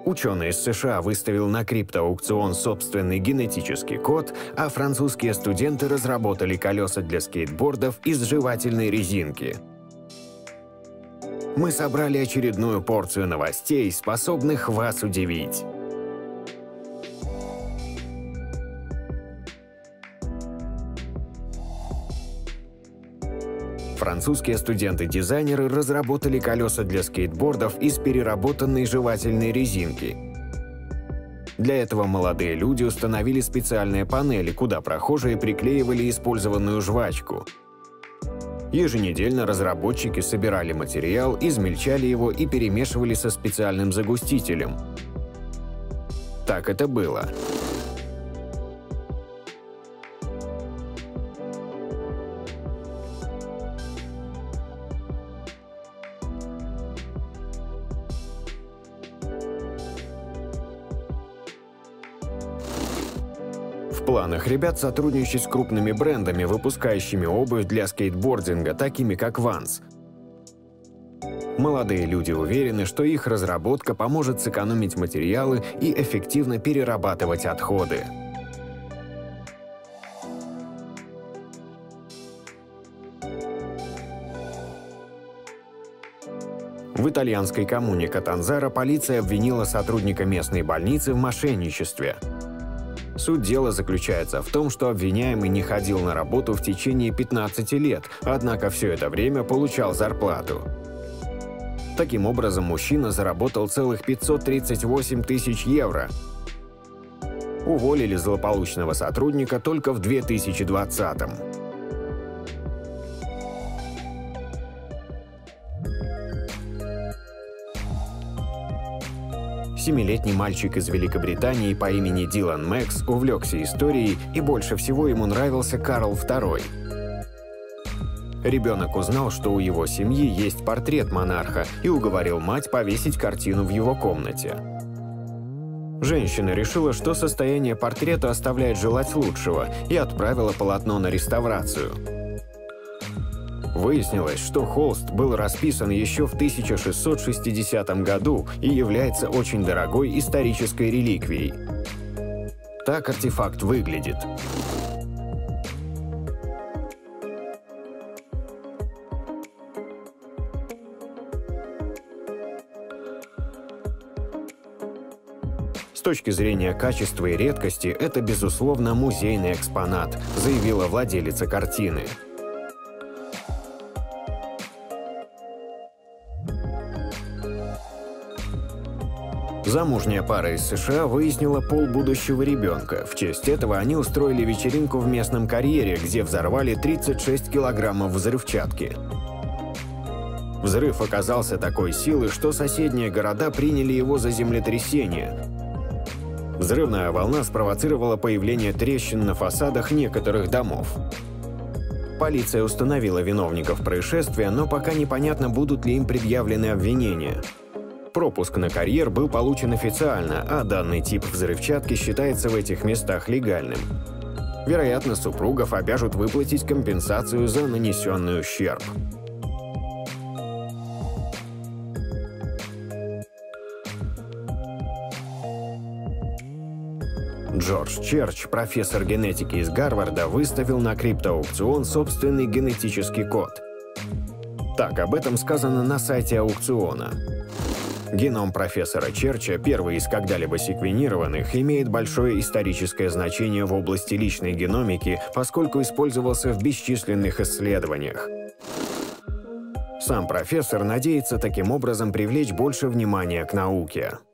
Ученый из США выставил на криптоаукцион собственный генетический код, а французские студенты разработали колеса для скейтбордов из жевательной резинки. Мы собрали очередную порцию новостей, способных вас удивить. Французские студенты-дизайнеры разработали колеса для скейтбордов из переработанной жевательной резинки. Для этого молодые люди установили специальные панели, куда прохожие приклеивали использованную жвачку. Еженедельно разработчики собирали материал, измельчали его и перемешивали со специальным загустителем. Так это было. В планах ребят сотрудничать с крупными брендами, выпускающими обувь для скейтбординга, такими как Vans. Молодые люди уверены, что их разработка поможет сэкономить материалы и эффективно перерабатывать отходы. В итальянской коммуне Катанзаро полиция обвинила сотрудника местной больницы в мошенничестве. Суть дела заключается в том, что обвиняемый не ходил на работу в течение 15 лет, однако все это время получал зарплату. Таким образом, мужчина заработал целых 538 тысяч евро. Уволили злополучного сотрудника только в 2020-м. Семилетний мальчик из Великобритании по имени Дилан Мэкс увлекся историей, и больше всего ему нравился Карл II. Ребенок узнал, что у его семьи есть портрет монарха, и уговорил мать повесить картину в его комнате. Женщина решила, что состояние портрета оставляет желать лучшего, и отправила полотно на реставрацию. Выяснилось, что холст был расписан еще в 1660 году и является очень дорогой исторической реликвией. Так артефакт выглядит. С точки зрения качества и редкости, это, безусловно, музейный экспонат, заявила владелица картины. Замужняя пара из США выяснила пол будущего ребенка. В честь этого они устроили вечеринку в местном карьере, где взорвали 36 килограммов взрывчатки. Взрыв оказался такой силы, что соседние города приняли его за землетрясение. Взрывная волна спровоцировала появление трещин на фасадах некоторых домов. Полиция установила виновников происшествия, но пока непонятно, будут ли им предъявлены обвинения. Пропуск на карьер был получен официально, а данный тип взрывчатки считается в этих местах легальным. Вероятно, супругов обяжут выплатить компенсацию за нанесенный ущерб. Джордж Черч, профессор генетики из Гарварда, выставил на криптоаукцион собственный генетический код. Так об этом сказано на сайте аукциона. Геном профессора Черча, первый из когда-либо секвенированных, имеет большое историческое значение в области личной геномики, поскольку использовался в бесчисленных исследованиях. Сам профессор надеется таким образом привлечь больше внимания к науке.